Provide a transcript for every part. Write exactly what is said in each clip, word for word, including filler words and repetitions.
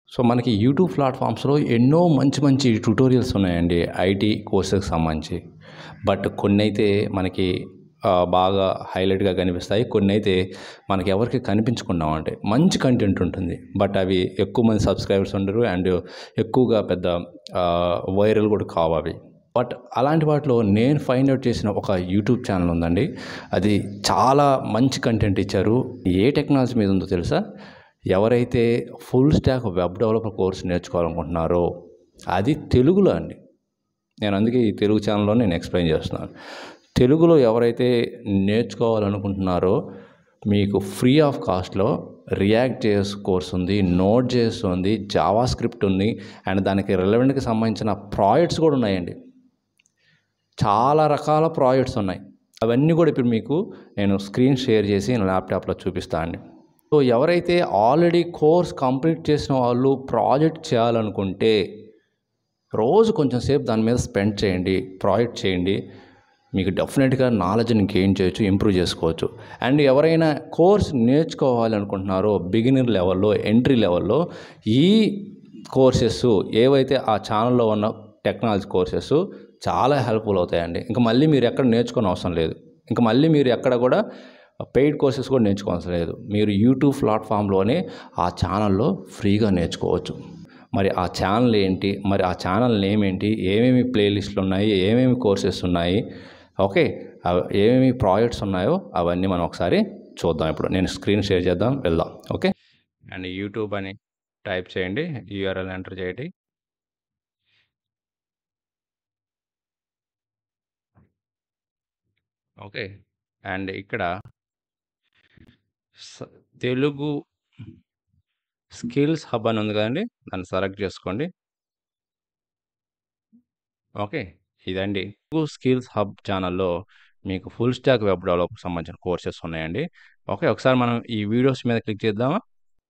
So మనకి YouTube ప్లాట్ఫామ్స్లో ఎన్నో మంచి మంచి ట్యుటోరియల్స్ ఉన్నాయండి ఐటీ కోర్సెస్కి సంబంధించి. బట్ కొన్నైతే మనకి ఆహ్, బాగా హైలైట్‌గా కనిపిస్తాయి. కొన్నైతే మనకి ఎవరికీ కనిపించకుండా ఉంటాయి. మంచి కంటెంట్ ఉంటుంది. బట్ అవి ఎక్కువ మంది సబ్స్క్రైబర్స్ ఉండరు. అండ్ ఎక్కువగా పెద్ద ఆహ్, వైరల్ కూడా కావు అవి. బట్ అలాంటి వాటిలో నేను ఫైండ్ ఔట్ చేసిన ఒక యూట్యూబ్ ఛానల్ ఉందండి. అది చాలా మంచి కంటెంట్ ఇచ్చారు. ఏ టెక్నాలజీ మీద ఉందో తెలుసా? ఎవరైతే full stack web developer course నేర్చుకోవాలనుకుంటున్నారో అది తెలుగులో అండి. నేను అందుకే ఈ తెలుగు ఛానల్‌లో నేను ఎక్స్‌ప్లెయిన్ చేస్తున్నాను. తెలుగులో ఎవరైతే నేర్చుకోవాలనుకుంటున్నారో మీకు ఫ్రీ ఆఫ్ కాస్ట్‌లో రియాక్ట్ జేఎస్ కోర్స్ ఉంది, నోడ్ జేఎస్ ఉంది, జావా స్క్రిప్ట్ ఉంది అండ్ దానికి రిలవెంట్‌కి సంబంధించిన ప్రాజెక్ట్స్ కూడా ఉన్నాయండి. చాలా రకాల ప్రాజెక్ట్స్ ఉన్నాయి. అవన్నీ కూడా ఇప్పుడు మీకు నేను స్క్రీన్ షేర్ చేసి ల్యాప్‌టాప్‌లో చూపిస్తా అండి. సో ఎవరైతే ఆల్రెడీ కోర్స్ కంప్లీట్ చేసిన వాళ్ళు ప్రాజెక్ట్ చేయాలనుకుంటే రోజు కొంచెం సేపు దాని మీద స్పెండ్ చేయండి, ప్రాజెక్ట్ చేయండి. మీకు డెఫినెట్‌గా నాలెడ్జ్‌ని గెయిన్ చేయొచ్చు, ఇంప్రూవ్ చేసుకోవచ్చు. అండ్ ఎవరైనా కోర్స్ నేర్చుకోవాలి అనుకుంటున్నారో బిగినర్ లెవెల్‌లో, ఎంట్రీ లెవెల్‌లో ఈ కోర్సెస్ ఏవైతే ఆ ఛానల్‌లో ఉన్న టెక్నాలజీ కోర్సెస్ చాలా హెల్ప్‌ఫుల్ అవుతాయండి. ఇంకా మళ్ళీ మీరు ఎక్కడ నేర్చుకోని అవసరం లేదు. ఇంకా మళ్ళీ మీరు ఎక్కడ కూడా పెయిడ్ కోర్సెస్ కూడా నేర్చుకోవాల్సిన లేదు. మీరు యూట్యూబ్ ప్లాట్‌ఫామ్‌లోనే ఆ ఛానల్‌లో ఫ్రీగా నేర్చుకోవచ్చు. మరి ఆ ఛానల్ ఏంటి? మరి ఆ ఛానల్ నేమ్ ఏంటి? ఏమేమి ప్లేలిస్టులు ఉన్నాయి? ఏమేమి కోర్సెస్ ఉన్నాయి? ఓకే. అవి ఏమేమి ప్రాజెక్ట్స్ ఉన్నాయో అవన్నీ మనం ఒకసారి చూద్దాం ఇప్పుడు. నేను స్క్రీన్ షేర్ చేద్దాం, వెళ్దాం. ఓకే. అండ్ యూట్యూబ్ అని టైప్ చేయండి. యూఆర్ఎల్ ఎంటర్ చేయండి. ఓకే. అండ్ ఇక్కడ స తెలుగు స్కిల్స్ హబ్ అని ఉంది కదండీ! దాన్ని సెలెక్ట్ చేసుకోండి. ఓకే. ఇదండి. తెలుగు స్కిల్స్ హబ్ ఛానల్‌లో మీకు ఫుల్ స్టాక్ వెబ్ డెవలప్‌కి సంబంధించిన కోర్సెస్ ఉన్నాయండి. ఓకే. ఒకసారి మనం ఈ వీడియోస్ మీద క్లిక్ చేద్దామా?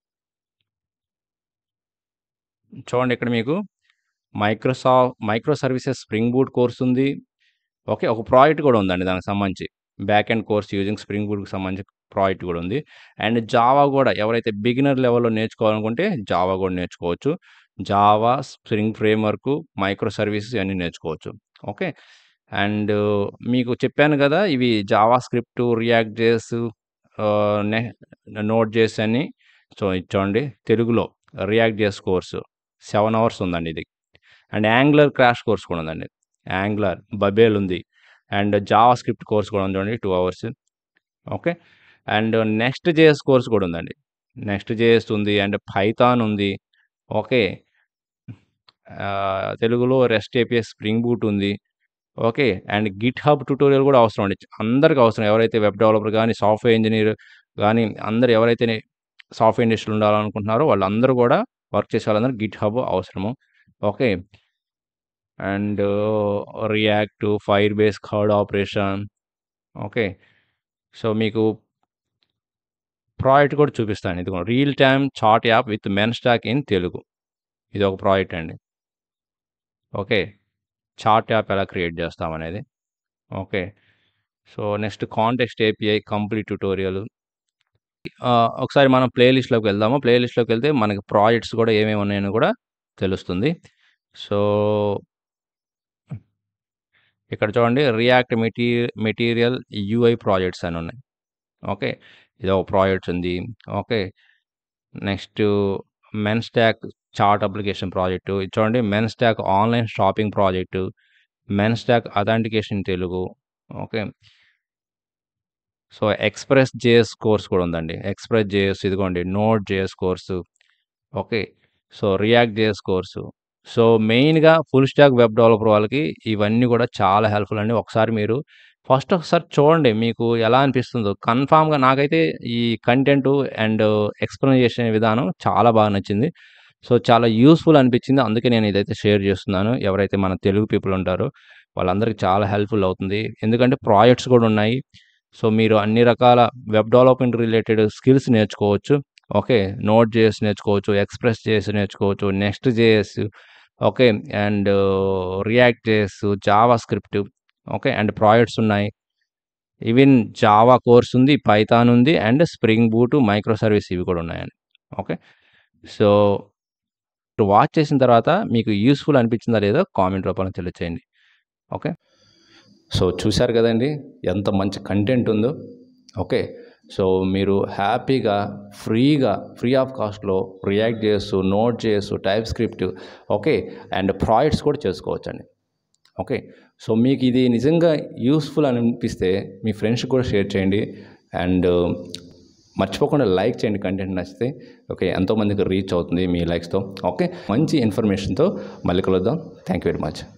చూడండి ఇక్కడ మీకు మైక్రోసా microservices Spring Boot course ఉంది. ఓకే. ఒక ప్రాజెక్ట్ కూడా ఉందండి దానికి సంబంధించి. Back end course using Spring బూట్‌కి సంబంధించి ప్రాజెక్ట్ కూడా ఉంది. అండ్ జావా కూడా ఎవరైతే బిగినర్ లెవెల్‌లో నేర్చుకోవాలనుకుంటే జావా కూడా నేర్చుకోవచ్చు. Java, Spring framework, microservices ఇవన్నీ నేర్చుకోవచ్చు. ఓకే. అండ్ మీకు చెప్పాను కదా! ఇవి జావా స్క్రిప్ట్, రియాక్ట్ జేఎస్ ఆహ్, నె నోడ్ జేఎస్ అని. సో, ఇది చూడండి తెలుగులో React JS course seven hours ఉందండి ఇది. అండ్ యాంగులర్ క్రాష్ కోర్స్ కూడా ఉందండి. యాంగులర్, బబేల్ ఉంది. అండ్ జావా స్క్రిప్ట్ కోర్స్ కూడా ఉంది చూడండి two hours. Okay. And Next JS course కూడా ఉందండి. నెక్స్ట్ జేఎస్ ఉంది. అండ్ పైథాన్ ఉంది. ఓకే. ఆహ్, తెలుగులో రెస్ట్ ఏపీఐ స్ప్రింగ్ బూట్ ఉంది. Okay. And GitHub tutorial కూడా అవసరం అండి. అందరికి అవసరం. ఎవరైతే వెబ్ డెవలపర్ గాని, సాఫ్ట్‌వేర్ ఇంజినీర్ గాని అందరూ ఎవరైతే సాఫ్ట్‌వేర్ ఇండస్ట్రీలో ఉండాలనుకుంటున్నారో వాళ్ళందరూ కూడా వర్క్ చేసే వాళ్ళందరూ గిట్ హబ్ అవసరము. Okay. And React, Firebase CRUD operation. Okay. So, మీకు ప్రాజెక్ట్ కూడా చూపిస్తాను. ఇదిగో real time chat app with మెన్ స్టాక్ ఇన్ తెలుగు. ఇదొక ప్రాజెక్ట్ అండి. ఓకే. చార్ట్ యాప్ ఎలా క్రియేట్ చేస్తామనేది. Okay. So, next context API complete tutorial. Ah, ఒకసారి మనం ప్లే లిస్ట్‌లోకి వెళ్దాము. ప్లే లిస్ట్‌లోకి వెళ్తే మనకి ప్రాజెక్ట్స్ కూడా ఏమేమి ఉన్నాయని కూడా తెలుస్తుంది. సో, ఇక్కడ చూడండి రియాక్ట్ మెటీ మెటీరియల్ యూఐ ప్రాజెక్ట్స్ అని ఉన్నాయి. ఓకే. ఇదొక ప్రాజెక్ట్ ఉంది. ఓకే. నెక్స్ట్ మెన్ స్టాక్ చార్ట్ అప్లికేషన్ ప్రాజెక్టు. ఇది చూడండి మెన్ స్టాక్ ఆన్‌లైన్ షాపింగ్ ప్రాజెక్టు. మెన్ stack authentication Telugu. Okay. So, Express JS course కూడా ఉందండి. ఎక్స్‌ప్రెస్ జేఎస్ ఇదిగోండి Node JS course. Okay. So, React JS course. So, మెయిన్‌గా ఫుల్ స్టాక్ వెబ్ డెవలపర్ వాళ్ళకి ఇవన్నీ కూడా చాలా హెల్ప్‌ఫుల్ అండి. ఒకసారి మీరు ఫస్ట్ ఒకసారి చూడండి. మీకు ఎలా అనిపిస్తుందో కన్ఫర్మ్‌గా నాకైతే ఈ కంటెంటు అండ్ ఎక్స్‌ప్లెయిన్ చేసే విధానం చాలా బాగా నచ్చింది. సో, చాలా యూజ్‌ఫుల్ అనిపించింది. అందుకే నేను ఇదైతే షేర్ చేస్తున్నాను. ఎవరైతే మన తెలుగు పీపుల్ ఉంటారో వాళ్ళందరికీ చాలా హెల్ప్‌ఫుల్ అవుతుంది. ఎందుకంటే ప్రాజెక్ట్స్ కూడా ఉన్నాయి. సో, మీరు అన్ని రకాల వెబ్ డెవలప్‌మెంట్ రిలేటెడ్ స్కిల్స్ నేర్చుకోవచ్చు. ఓకే. నోడ్ జేఎస్ నేర్చుకోవచ్చు. ఎక్స్‌ప్రెస్ జేఎస్ నేర్చుకోవచ్చు. Next JS okay. And React JS, JavaScript okay. And projects ఉన్నాయి. ఈవెన్ జావా కోర్స్ ఉంది. పైథాన్ ఉంది. And Spring Boot, microservice ఇవి కూడా ఉన్నాయండి. ఓకే. సో, వాచ్ చేసిన తర్వాత మీకు యూస్‌ఫుల్ అనిపించిందా లేదా కామెంట్ రూపంలో తెలియచేయండి. ఓకే. సో చూశారు కదండీ ఎంత మంచి కంటెంట్ ఉందో. ఓకే. సో మీరు హ్యాపీగా ఫ్రీగా ఫ్రీ ఆఫ్ కాస్ట్‌లో React JS, Node JS, TypeScript okay. And projects కూడా చేసుకోవచ్చండి. ఓకే. సో మీకు ఇది నిజంగా యూస్‌ఫుల్ అని అనిపిస్తే మీ ఫ్రెండ్స్‌కి కూడా షేర్ చేయండి. అండ్ మర్చిపోకుండా లైక్ చేయండి కంటెంట్ నచ్చితే. ఓకే. ఎంతోమందికి రీచ్ అవుతుంది మీ లైక్స్‌తో. ఓకే. మంచి ఇన్ఫర్మేషన్‌తో మళ్ళీ కలుద్దాం. Thank you very much.